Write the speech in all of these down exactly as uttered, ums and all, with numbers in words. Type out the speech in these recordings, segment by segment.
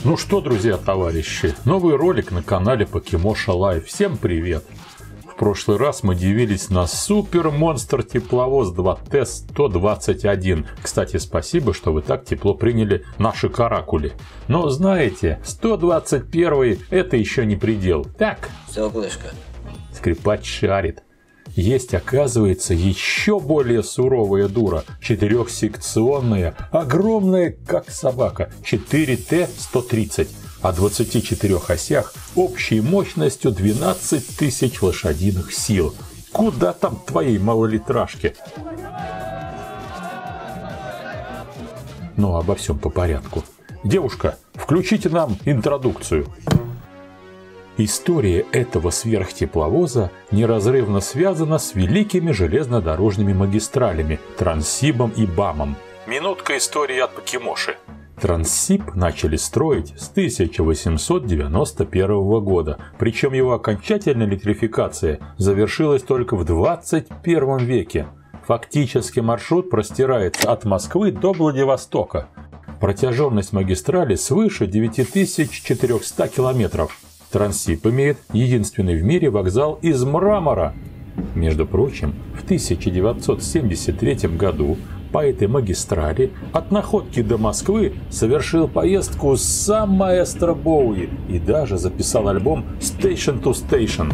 Ну что, друзья, товарищи, новый ролик на канале Покемоша Лайв. Всем привет! В прошлый раз мы дивились на Супер Монстр Тепловоз два тэ сто двадцать один. Кстати, спасибо, что вы так тепло приняли наши каракули. Но знаете, сто двадцать один это еще не предел. Так? Стеклышко. Скрипач шарит. Есть, оказывается, еще более суровая дура, четырехсекционная, огромная, как собака, четыре тэ сто тридцать, о двадцати четырёх осях, общей мощностью двенадцать тысяч лошадиных сил. Куда там твоей малолитражке? Ну, обо всем по порядку. Девушка, включите нам интродукцию. История этого сверхтепловоза неразрывно связана с великими железнодорожными магистралями Транссибом и БАМом. Минутка истории от Покемоши. Транссиб начали строить с тысяча восемьсот девяносто первого года, причем его окончательная электрификация завершилась только в двадцать первом веке. Фактически маршрут простирается от Москвы до Владивостока. Протяженность магистрали свыше девяти тысяч четырёхсот километров. Транссиб имеет единственный в мире вокзал из мрамора. Между прочим, в тысяча девятьсот семьдесят третьем году по этой магистрали от Находки до Москвы совершил поездку сам маэстро Боуи и даже записал альбом Station to Station.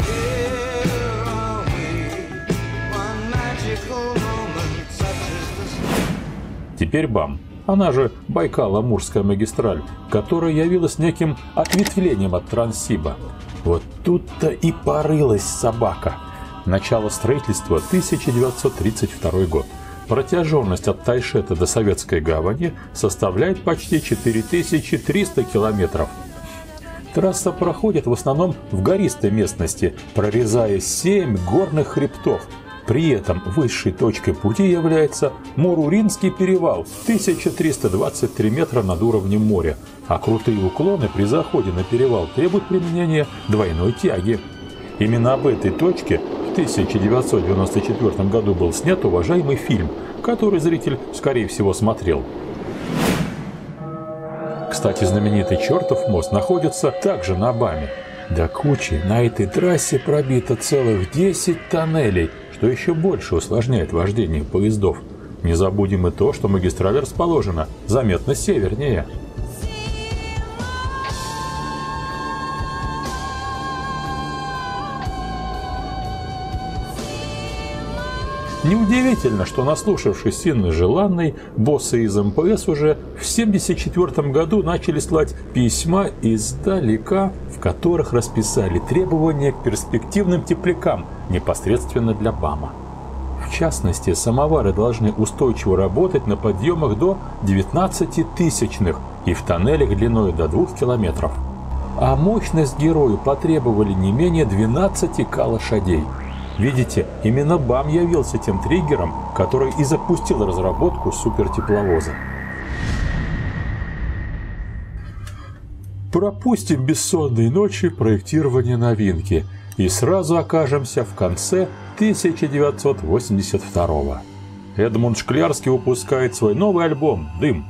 Теперь БАМ. Она же Байкало-Амурская магистраль, которая явилась неким ответвлением от Транссиба. Вот тут-то и порылась собака. Начало строительства тысяча девятьсот тридцать второй год. Протяженность от Тайшета до Советской гавани составляет почти четыре тысячи триста километров. Трасса проходит в основном в гористой местности, прорезая семь горных хребтов. При этом высшей точкой пути является Муруринский перевал, тысяча триста двадцать три метра над уровнем моря, а крутые уклоны при заходе на перевал требуют применения двойной тяги. Именно об этой точке в тысяча девятьсот девяносто четвёртом году был снят уважаемый фильм, который зритель, скорее всего, смотрел. Кстати, знаменитый чертов мост находится также на БАМе. До кучи на этой трассе пробито целых десять тоннелей, что еще больше усложняет вождение поездов. Не забудем и то, что магистраль расположена заметно севернее. Неудивительно, что, наслушавшись Инны Желанной, боссы из эм пэ эс уже в семьдесят четвёртом году начали слать письма издалека, в которых расписали требования к перспективным теплякам непосредственно для БАМа. В частности, самовары должны устойчиво работать на подъемах до девятнадцати тысячных и в тоннелях длиной до двух километров. А мощность герою потребовали не менее двенадцати ка лошадей. Видите, именно БАМ явился тем триггером, который и запустил разработку супертепловоза. Пропустим бессонные ночи проектирования новинки и сразу окажемся в конце тысяча девятьсот восемьдесят второго. Эдмунд Шклярский выпускает свой новый альбом «Дым».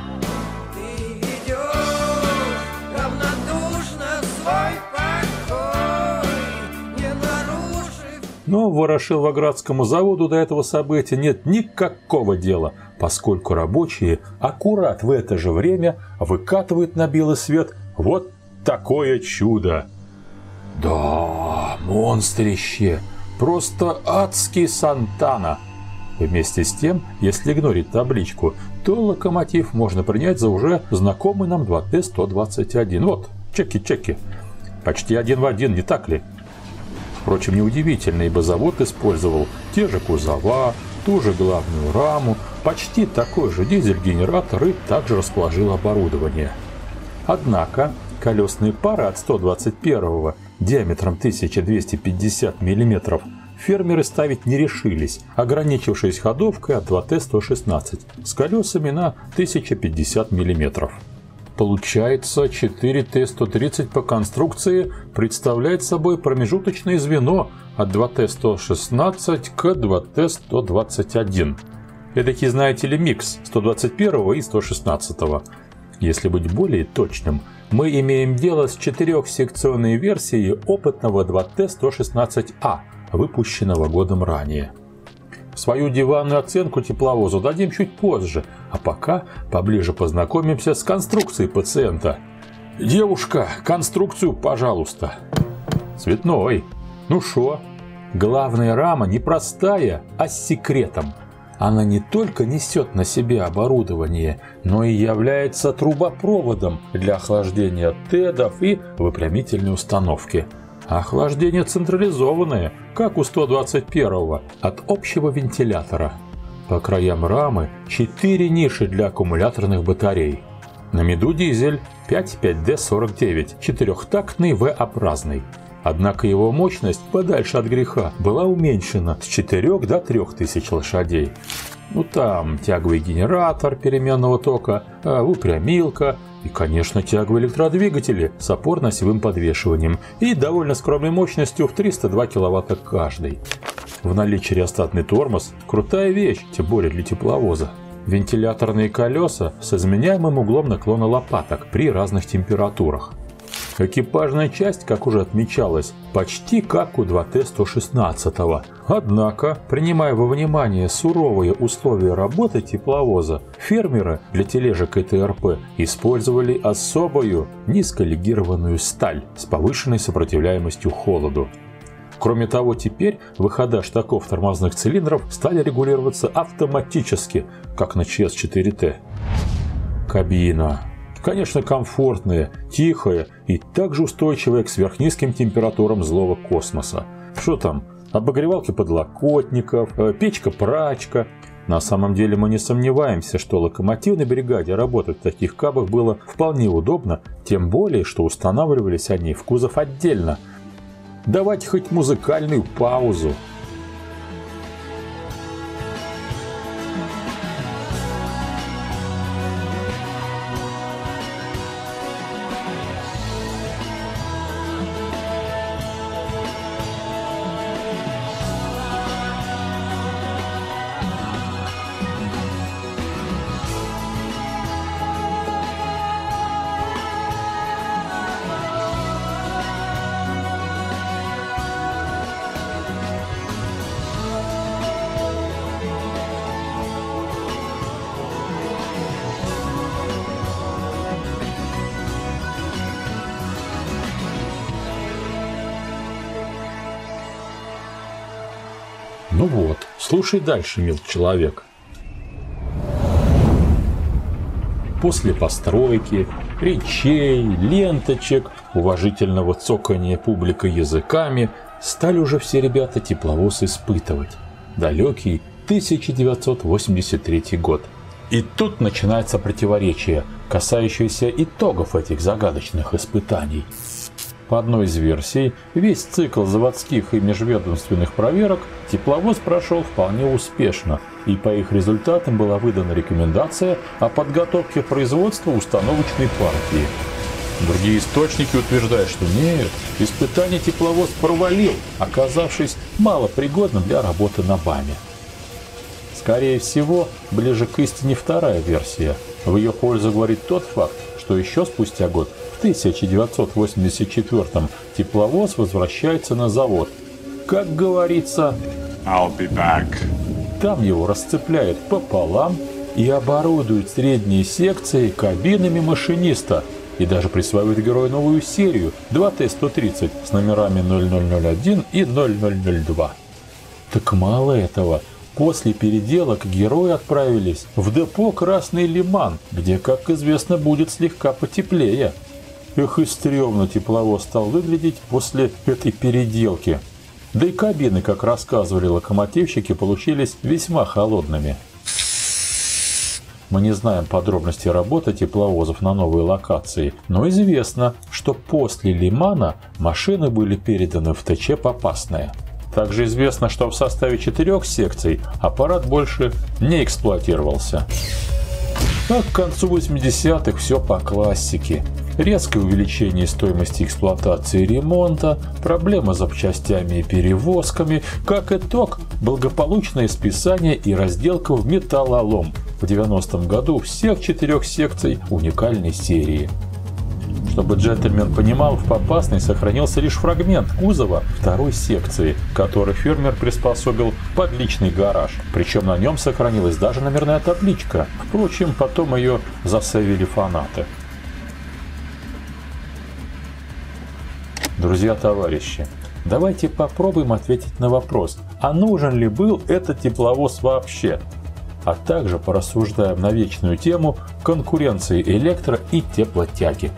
Но Ворошиловградскому заводу до этого события нет никакого дела, поскольку рабочие аккурат в это же время выкатывают на белый свет вот такое чудо. Да, монстрище! Просто адский Сантана! Вместе с тем, если игнорить табличку, то локомотив можно принять за уже знакомый нам два тэ сто двадцать один. Вот, чеки-чеки. Почти один в один, не так ли? Впрочем, неудивительно, ибо завод использовал те же кузова, ту же главную раму, почти такой же дизель-генератор и также расположил оборудование. Однако колесные пары от сто двадцать первого диаметром тысяча двести пятьдесят миллиметров фермеры ставить не решились, ограничившись ходовкой от два тэ сто шестнадцать с колесами на тысяча пятьдесят миллиметров. Получается, четыре тэ сто тридцать по конструкции представляет собой промежуточное звено от два тэ сто шестнадцать к два тэ сто двадцать один. Эдакий, знаете ли, микс сто двадцать первого и сто шестнадцатого. Если быть более точным, мы имеем дело с четырехсекционной версией опытного два Т сто шестнадцать А, выпущенного годом ранее. Свою диванную оценку тепловозу дадим чуть позже, а пока поближе познакомимся с конструкцией пациента. «Девушка, конструкцию, пожалуйста». «Цветной. Ну шо?» Главная рама не простая, а с секретом. Она не только несет на себе оборудование, но и является трубопроводом для охлаждения тедов и выпрямительной установки. Охлаждение централизованное, как у сто двадцать первого, от общего вентилятора. По краям рамы четыре ниши для аккумуляторных батарей. На меду дизель пять пять Д сорок девять, четырехтактный вэ-образный. Однако его мощность, подальше от греха, была уменьшена с четырёх до трёх тысяч лошадей. Ну там тяговый генератор переменного тока, выпрямилка и, конечно, тяговые электродвигатели с опорно-осевым подвешиванием и довольно скромной мощностью в триста два киловатта каждый. В наличии реостатный тормоз – крутая вещь, тем более для тепловоза. Вентиляторные колеса с изменяемым углом наклона лопаток при разных температурах. Экипажная часть, как уже отмечалось, почти как у два Т сто шестнадцать. Однако, принимая во внимание суровые условия работы тепловоза, фермеры для тележек и Т Р П использовали особую низколегированную сталь с повышенной сопротивляемостью холоду. Кроме того, теперь выхода штаков тормозных цилиндров стали регулироваться автоматически, как на Ч С четыре Т. Кабина. Конечно, комфортная, тихая и также устойчивая к сверхнизким температурам злого космоса. Что там? Обогревалки подлокотников, печка-прачка. На самом деле мы не сомневаемся, что локомотивной бригаде работать в таких кабах было вполне удобно, тем более, что устанавливались они в кузов отдельно. Давайте хоть музыкальную паузу. Ну вот, слушай дальше, мил человек. После постройки, речей, ленточек, уважительного цокания публикой языками стали уже все ребята тепловоз испытывать. Далекий тысяча девятьсот восемьдесят третий год. И тут начинается противоречие, касающееся итогов этих загадочных испытаний. По одной из версий, весь цикл заводских и межведомственных проверок тепловоз прошел вполне успешно, и по их результатам была выдана рекомендация о подготовке производства установочной партии. Другие источники утверждают, что нет, испытание тепловоз провалил, оказавшись малопригодным для работы на БАМе. Скорее всего, ближе к истине вторая версия. В ее пользу говорит тот факт, что еще спустя год, в тысяча девятьсот восемьдесят четвёртом, тепловоз возвращается на завод. Как говорится, I'll be back. Там его расцепляют пополам и оборудуют средние секции кабинами машиниста. И даже присваивают герою новую серию два Т сто тридцать с номерами ноль ноль ноль один и ноль ноль ноль два. Так мало этого. После переделок герои отправились в депо «Красный Лиман», где, как известно, будет слегка потеплее. Эх, и стрёмно тепловоз стал выглядеть после этой переделки. Да и кабины, как рассказывали локомотивщики, получились весьма холодными. Мы не знаем подробностей работы тепловозов на новой локации, но известно, что после Лимана машины были переданы в Т Ч «Попасная». Также известно, что в составе четырех секций аппарат больше не эксплуатировался. А к концу восьмидесятых все по классике. Резкое увеличение стоимости эксплуатации и ремонта, проблемы с запчастями и перевозками, как итог, благополучное списание и разделка в металлолом. в девяностом году всех четырех секций уникальной серии. Чтобы джентльмен понимал, в Попасной сохранился лишь фрагмент кузова второй секции, который фермер приспособил под личный гараж. Причем на нем сохранилась даже номерная табличка. Впрочем, потом ее засейвили фанаты. Друзья-товарищи, давайте попробуем ответить на вопрос, а нужен ли был этот тепловоз вообще? А также порассуждаем на вечную тему конкуренции электро- и теплотяги.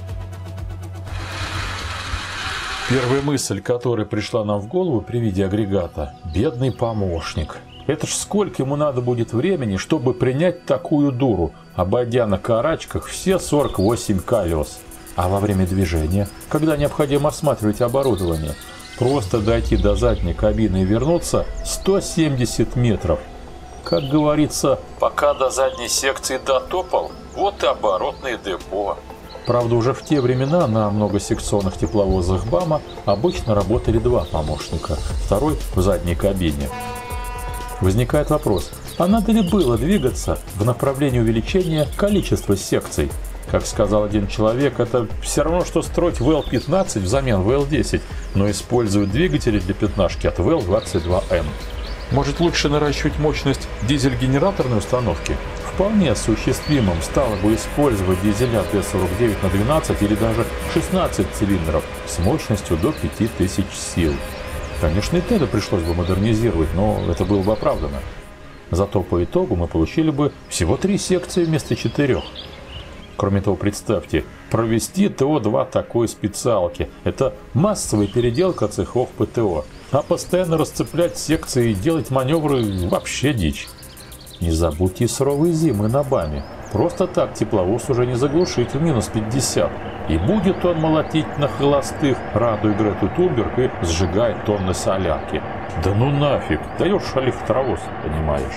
Первая мысль, которая пришла нам в голову при виде агрегата – бедный помощник. Это ж сколько ему надо будет времени, чтобы принять такую дуру, обойдя на карачках все сорок восемь колес. А во время движения, когда необходимо осматривать оборудование, просто дойти до задней кабины и вернуться сто семьдесят метров. Как говорится, пока до задней секции дотопал, вот и оборотное депо. Правда, уже в те времена на многосекционных тепловозах БАМа обычно работали два помощника, второй в задней кабине. Возникает вопрос, а надо ли было двигаться в направлении увеличения количества секций? Как сказал один человек, это все равно, что строить вэ эл пятнадцать взамен вэ эл десять, но используют двигатели для пятнашки от вэ эл двадцать два эм. Может, лучше наращивать мощность дизель-генераторной установки? Вполне осуществимым стало бы использовать дизеля Т сорок девять на двенадцать или даже шестнадцать цилиндров с мощностью до пяти тысяч сил. Конечно, и Теда пришлось бы модернизировать, но это было бы оправдано. Зато по итогу мы получили бы всего три секции вместо четырех. Кроме того, представьте, провести Т О два такой специалки – это массовая переделка цехов П Т О, а постоянно расцеплять секции и делать маневры – вообще дичь. Не забудьте и суровые зимы на БАМе. Просто так тепловоз уже не заглушить в минус пятьдесят. И будет он молотить на холостых, радуя Грету Тунберг и сжигает тонны солярки. Да ну нафиг, даешь электровоз, понимаешь.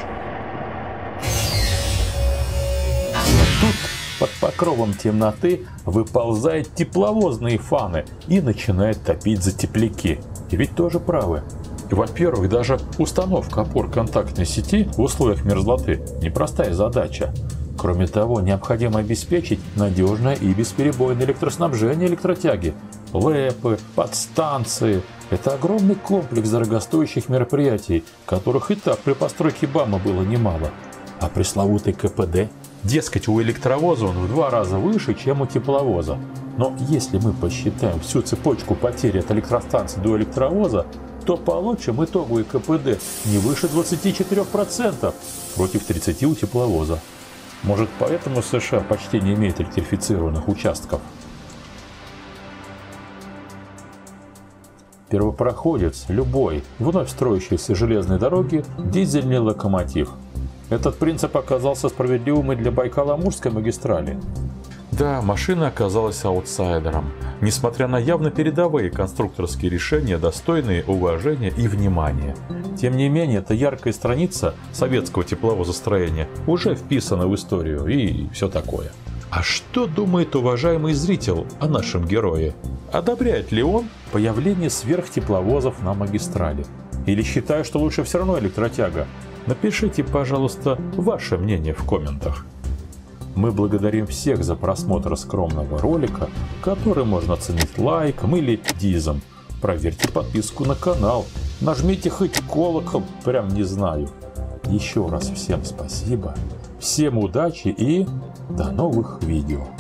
Тут под покровом темноты выползают тепловозные фаны и начинают топить за тепляки. И ведь тоже правы. Во-первых, даже установка опор контактной сети в условиях мерзлоты – непростая задача. Кроме того, необходимо обеспечить надежное и бесперебойное электроснабжение электротяги. ЛЭПы, подстанции – это огромный комплекс дорогостоящих мероприятий, которых и так при постройке БАМа было немало. А пресловутый К П Д? Дескать, у электровоза он в два раза выше, чем у тепловоза. Но если мы посчитаем всю цепочку потери от электростанции до электровоза, то получим итоговый К П Д не выше двадцати четырёх процентов против тридцати процентов у тепловоза. Может, поэтому США почти не имеет электрифицированных участков. Первопроходец, любой, вновь строящийся железной дороги, дизельный локомотив. Этот принцип оказался справедливым и для Байкало-Амурской магистрали. Да, машина оказалась аутсайдером, несмотря на явно передовые конструкторские решения, достойные уважения и внимания. Тем не менее, эта яркая страница советского тепловозостроения уже вписана в историю и все такое. А что думает уважаемый зритель о нашем герое? Одобряет ли он появление сверхтепловозов на магистрали? Или считает, что лучше все равно электротяга? Напишите, пожалуйста, ваше мнение в комментах. Мы благодарим всех за просмотр скромного ролика, который можно оценить лайком или дизом. Проверьте подписку на канал, нажмите хоть колокол, прям не знаю. Еще раз всем спасибо, всем удачи и до новых видео.